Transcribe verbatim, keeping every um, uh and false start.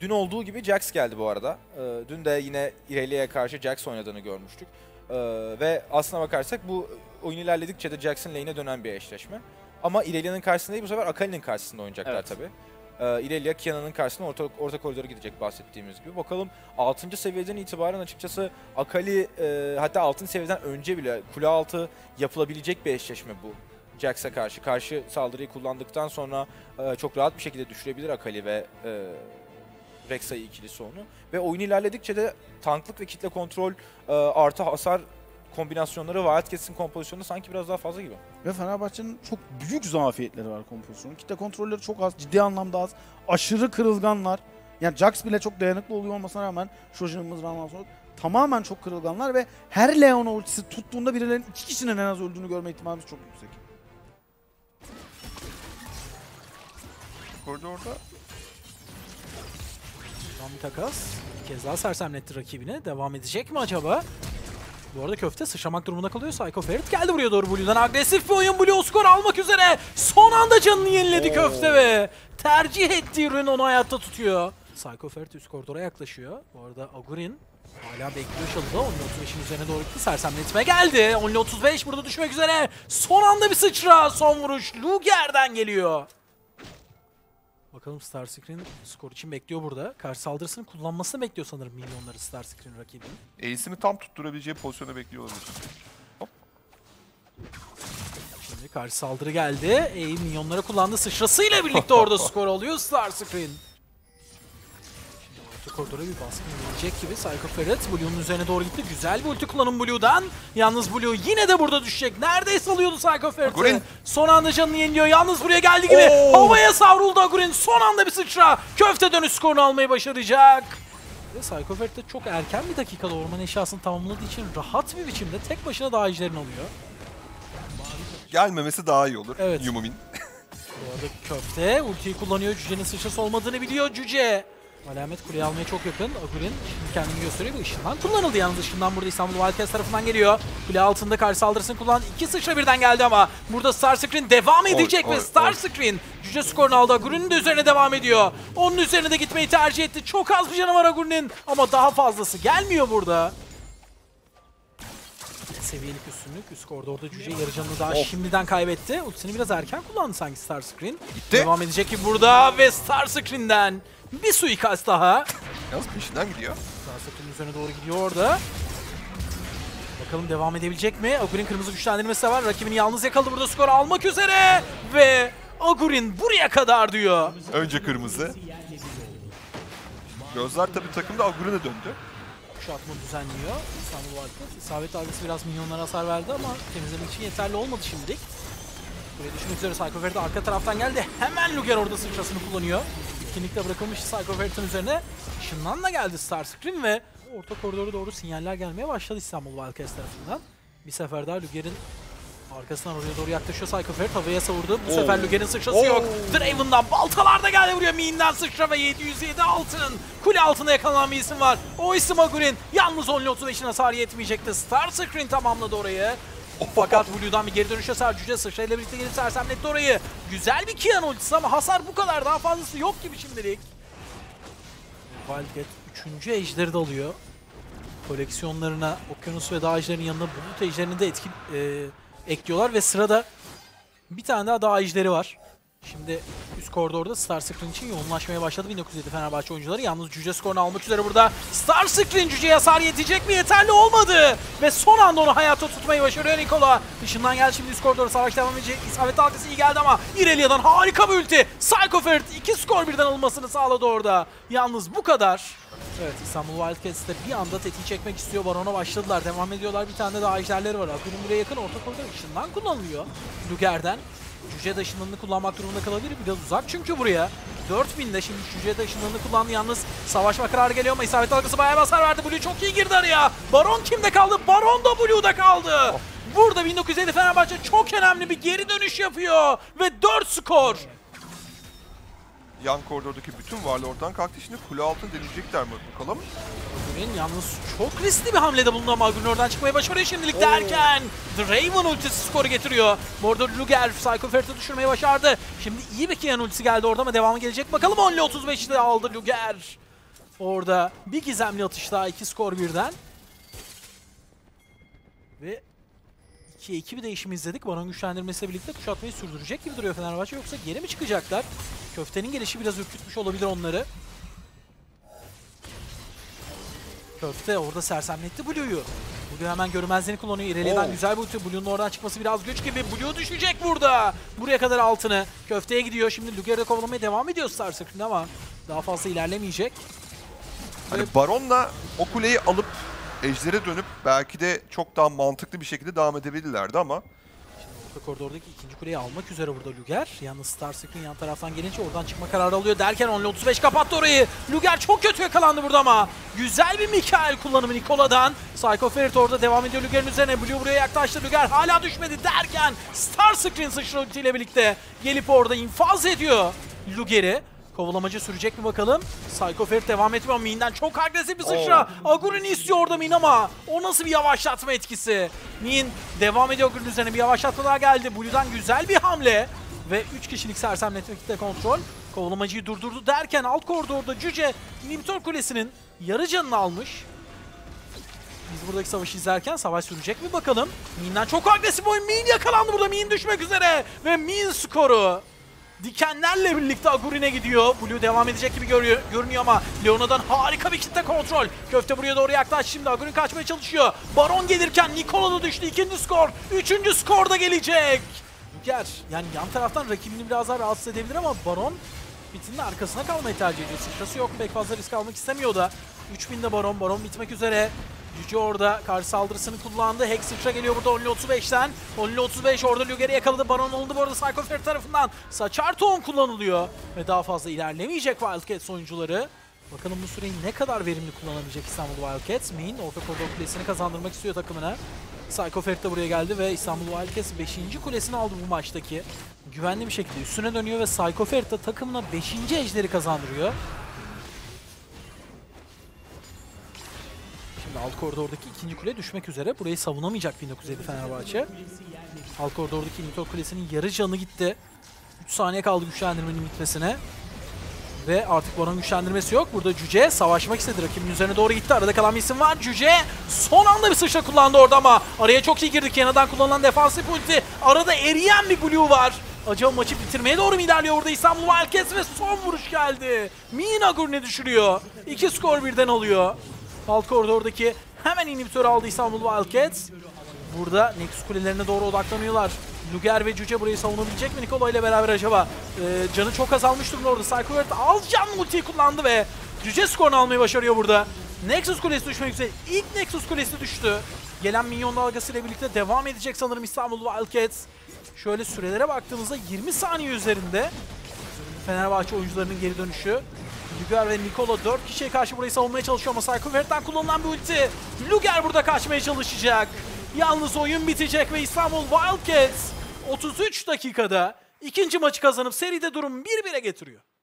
Dün olduğu gibi Jax geldi bu arada. Ee, dün de yine Irelia'ya karşı Jax oynadığını görmüştük. Ee, ve aslına bakarsak bu oyun ilerledikçe de Jax'ın lane'e dönen bir eşleşme. Ama Irelia'nın karşısında değil, bu sefer Akali'nin karşısında oynayacaklar evet. tabii. Ee, Irelia, Kiana'nın karşısına orta, orta koridora gidecek bahsettiğimiz gibi. Bakalım altıncı seviyeden itibaren açıkçası Akali e, hatta altıncı seviyeden önce bile kule altı yapılabilecek bir eşleşme bu. Jax'a karşı. Karşı saldırıyı kullandıktan sonra e, çok rahat bir şekilde düşürebilir Akali ve e, Rek'Sai ikilisi onu. Ve oyun ilerledikçe de tanklık ve kitle kontrol e, artı hasar kombinasyonları Wildcats'in kompozisyonu sanki biraz daha fazla gibi. Ve Fenerbahçe'nin çok büyük zafiyetleri var kompozisyonun. Kitle kontrolleri çok az, ciddi anlamda az. Aşırı kırılganlar. Yani Jax bile çok dayanıklı oluyor olmasına rağmen Shojin'in mızrağından sonra tamamen çok kırılganlar ve her Leon ultisi tuttuğunda birilerinin iki kişinin en az öldüğünü görme ihtimalimiz çok yüksek. Koridorda Tam bir takas. Bir kez daha sersemletti rakibine. Devam edecek mi acaba? Bu arada köfte sıçramak durumunda kalıyor. Psycho Ferit geldi buraya doğru Blue'dan. Agresif bir oyun. Blue skor almak üzere. Son anda canını yeniledi Oo. köfte ve tercih ettiği ürün onu hayatta tutuyor. Psycho Ferit üst koridora yaklaşıyor. Bu arada Agurin hala bekliyor çalıda. Only otuz beşin üzerine doğru gitti. Sersemletme geldi. Only otuz beş burada düşmek üzere. Son anda bir sıçra. Son vuruş Luger'den geliyor. Bakalım Starscream skor için bekliyor burada. Karşı saldırısını kullanmasını bekliyor sanırım milyonları Starscream rakibinin. Ace'imi tam tutturabileceği pozisyona bekliyor olabilir. Hop. Şimdi karşı saldırı geldi. E milyonları kullandı. Sıçrasıyla birlikte orada skor alıyor Starscream. Şimdi koridora bir baskın gelecek gibi. Psycho Ferret Blue'nun üzerine doğru gitti. Güzel bir ulti kullanım Blue'dan. Yalnız Blue yine de burada düşecek. Neredeyse alıyordu Psycho Ferret'i. Son anda canını yeniliyor. Yalnız buraya geldi gibi. Oo. Havaya savruldu Agurin. Son anda bir sıçra. Köfte dönüş skorunu almayı başaracak. Ve Psycho Ferret de çok erken bir dakikada orman eşyasını tamamladığı için rahat bir biçimde tek başına dağcılarını alıyor. Gelmemesi daha iyi olur. Evet. Yumomin. Bu arada köfte ultiyi kullanıyor. Cüce'nin sıçrası olmadığını biliyor Cüce. Alamet kuleyi almaya çok yakın. Agurin şimdi kendini gösteriyor. Bu ışından kullanıldı yalnız. Işından burada İstanbul Wildcats tarafından geliyor. Kule altında karşı saldırısını kullandı. İki sıçra birden geldi ama burada Starscream devam edecek oy, ve Starscream Cüce skorunu aldı. Agurin'in de üzerine devam ediyor. Onun üzerine de gitmeyi tercih etti. Çok az bir canı var Agurin'in ama daha fazlası gelmiyor burada. Seviyelik üstünlük. Üst koridorda Cüce yarı canını daha of. şimdiden kaybetti. Ultisini biraz erken kullandı sanki Starscream. Devam edecek ki burada ve Starscream'den bir suikast daha. Yalnız peşinden gidiyor. Starscream'in üzerine doğru gidiyor orada. Bakalım devam edebilecek mi? Agurin kırmızı güçlendirmesi de var. Rakibini yalnız yakaladı burada skoru almak üzere. Ve Agurin buraya kadar diyor. Önce kırmızı. Gözler tabii takımda Agurin'e döndü. Kuşatma düzenliyor. İstanbul Wildcats. İsabet dalgası biraz milyonlara hasar verdi ama temizlemek için yeterli olmadı şimdilik. Buraya düşmek üzere Psycho Ferit arka taraftan geldi. Hemen Luger orada sıçrasını kullanıyor. Etkinlikle bırakılmış Psycho Ferit'in üzerine. Işınlanla geldi Starscream ve orta koridora doğru sinyaller gelmeye başladı İstanbul Wildcats tarafından. Bir sefer daha Luger'in arkasından oraya doğru yaklaşıyor Psycho Ferit. Havaya savurdu. Bu Oo. sefer Luger'in sıçrası Oo. yok. Draven'dan baltalar da geldi buraya. Miğinden sıçra ve yedi yüz yedi altın. Kule altında yakalanan bir isim var. O isim Agurin. Yalnız Only otuz beşin hasarı yetmeyecekti. Starscream tamamladı orayı. Fakat Blue'dan bir geri dönüş hasar. Cüce sıçrayla birlikte gelip sersemletti orayı. Güzel bir Kian ultisi ama hasar bu kadar. Daha fazlası yok gibi şimdilik. Wildcat üçüncü ejderi de alıyor. Koleksiyonlarına Okyanus ve Dağ ejderinin yanına Bulut ejderini de etki, e, ekliyorlar ve sırada bir tane daha Dağ ejderi var. Şimdi üst koridorda Starscream için yoğunlaşmaya başladı bin dokuz yüz yedi Fenerbahçe oyuncuları. Yalnız Cüce skorunu almak üzere burada. Starscream Cüce'ye hasar yetecek mi? Yeterli olmadı. Ve son anda onu hayatta tutmayı başarıyor Nikola. Dışından geldi şimdi üst koridora savaş devam edecek. İsabet dalgası iyi geldi ama Irelia'dan harika bir ulti. Psycho Ferit iki skor birden alınmasını sağladı orada. Yalnız bu kadar. Evet, İstanbul Wildcats de bir anda tetiği çekmek istiyor. Barona başladılar. Devam ediyorlar. Bir tane daha ejderleri var. Agurin buraya yakın. Orta koridor ışından kullanılıyor. Luger'den. Cüce de ışınlarını kullanmak durumunda kalabilir. Biraz uzak çünkü buraya. dört binde şimdi Cüce de ışınlarını kullandı. Yalnız savaşma kararı geliyor ama isabet dalgası bayağı hasar verdi. Blue çok iyi girdi araya. Baron kimde kaldı? Baron da Blue'da kaldı. Burada bin dokuz yüz yedi Fenerbahçe çok önemli bir geri dönüş yapıyor. Ve dört skor. Yan koridordaki bütün varlığı oradan kalktı. Şimdi kule altını deneyecekler mi? Bakalım. Agurin yalnız çok riskli bir hamlede bulundu ama Agurin oradan çıkmayı başarıyor şimdilik derken Draven ultisi skoru getiriyor. Bu arada Luger Psycho Ferit'i düşürmeyi başardı. Şimdi iyi bir Kian ultisi geldi orada ama devamı gelecek. Bakalım Only otuz beşte aldı Luger. Orada bir gizemli atış daha, iki skor birden. Ve ikiye iki bir değişim izledik. Baron güçlendirmesiyle birlikte kuşatmayı sürdürecek gibi duruyor Fenerbahçe. Yoksa geri mi çıkacaklar? Köftenin gelişi biraz ürkütmüş olabilir onları. Köfte orada sersemletti Blue'yu. Blue hemen görünmezliğini kullanıyor. İrelia'dan Oo. güzel bir ulti. Blue'nun oradan çıkması biraz güç gibi. Blue düşecek burada. Buraya kadar altını. Köfteye gidiyor. Şimdi Luger'de kovalamaya devam ediyor Star Screen ama daha fazla ilerlemeyecek. Hani Baron'la o kuleyi alıp Ejder'e dönüp belki de çok daha mantıklı bir şekilde devam edebilirlerdi ama Orta koridordaki ikinci kuleyi almak üzere burada Luger. Yalnız Star Screen yan taraftan gelince oradan çıkma kararı alıyor derken onlu otuz beş kapattı orayı. Luger çok kötü yakalandı burada ama güzel bir Mikael kullanımı Nikola'dan. Psycho Ferit orada devam ediyor Luger'in üzerine. Blue buraya yaklaştı. Luger hala düşmedi derken Star Screen sıçra ultiyle birlikte gelip orada infaz ediyor Luger'i. Kovalamacı sürecek mi bakalım? Psycho Ferit devam etmiyor. Min'den çok agresif bir sıçra. Aguri'ni istiyor orada Min ama o nasıl bir yavaşlatma etkisi? Min devam ediyor Aguri'nin üzerine. Bir yavaşlatma daha geldi. Blue'dan güzel bir hamle. Ve üç kişilik sersemletmekte kontrol. Kovalamacıyı durdurdu derken alt koridorda Cüce inhibitor kulesinin yarı canını almış. Biz buradaki savaşı izlerken savaş sürecek mi bakalım? Min'den çok agresif oyun. Min yakalandı burada. Min düşmek üzere. Ve Min skoru dikenlerle birlikte Aguri'ne gidiyor. Blue devam edecek gibi görüyor, görünüyor ama Leona'dan harika bir kitle kontrol. Köfte buraya doğru yaklaştı. Şimdi Aguri kaçmaya çalışıyor. Baron gelirken Nikola da düştü. İkinci skor. Üçüncü skor da gelecek. Luger yani yan taraftan rakibini biraz daha rahatsız edebilir ama Baron bitinin arkasına kalmayı tercih ediyor. Sıçrası yok. Pek fazla risk almak istemiyor da. üç binde Baron. Baron bitmek üzere. Cüce orada karşı saldırısını kullandı. Hex sıçra geliyor burada onlu otuz beşten. onlu otuz beş orada Luger'i yakaladı. Baron oldu bu arada Psycho Ferit tarafından. Saçar tohum kullanılıyor. Ve daha fazla ilerlemeyecek Wildcats oyuncuları. Bakalım bu süreyi ne kadar verimli kullanabilecek İstanbul Wildcats. Min orta koridor kulesini kazandırmak istiyor takımına. Psycho Ferit de buraya geldi ve İstanbul Wildcats beşinci kulesini aldı bu maçtaki. Güvenli bir şekilde üstüne dönüyor ve Psycho Ferit de takımına beşinci ejderi kazandırıyor. Alt koridordaki ikinci kule düşmek üzere. Burayı savunamayacak bin dokuz yüz elli Fenerbahçe. Alt koridordaki inhibitor kulesinin yarı canı gitti. üç saniye kaldı güçlendirmenin bitmesine. Ve artık Baron güçlendirmesi yok. Burada Cüce savaşmak istedi. Rakibin üzerine doğru gitti. Arada kalan bir isim var. Cüce son anda bir sıçra kullandı orada ama araya çok iyi girdik. Yanından kullanılan defansif ulti. Arada eriyen bir Blue var. Acaba maçı bitirmeye doğru mu ilerliyor orada İstanbul Wildcats ve son vuruş geldi. Min Aguri'ni düşürüyor. İki skor birden alıyor. Alt koridordaki hemen inhibitörü aldı İstanbul Wildcats. Burada Nexus kulelerine doğru odaklanıyorlar. Luger ve Cüce burayı savunabilecek mi Nikola ile beraber acaba? Ee, canı çok azalmış durumda orada. Psycho Ferit az can ultiyi kullandı ve Cüce skorunu almayı başarıyor burada. Nexus kulesi düşmek üzere. İlk Nexus kulesi düştü. Gelen minyon dalgasıyla birlikte devam edecek sanırım İstanbul Wildcats. Şöyle sürelere baktığımızda yirmi saniye üzerinde Fenerbahçe oyuncularının geri dönüşü. Luger ve Nikola dört kişiye karşı burayı savunmaya çalışıyor ama Psycho Ferit'ten kullanılan bir ulti. Luger burada kaçmaya çalışacak. Yalnız oyun bitecek ve İstanbul Wildcats otuz üç dakikada ikinci maçı kazanıp seride durum bir bire getiriyor.